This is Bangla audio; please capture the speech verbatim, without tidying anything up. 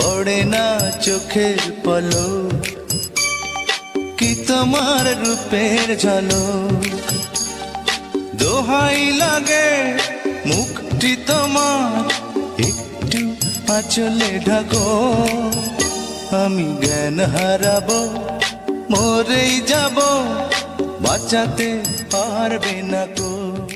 পড়ে না চোখের পলক, কি তোমার রূপের ঝলক। দোহাই লাগে মুখটি তোমার, একটু আঁচলে ঢাকো। আমি জ্ঞান হারাবো, মরেই যাব, বাঁচাতে পারবে না কো।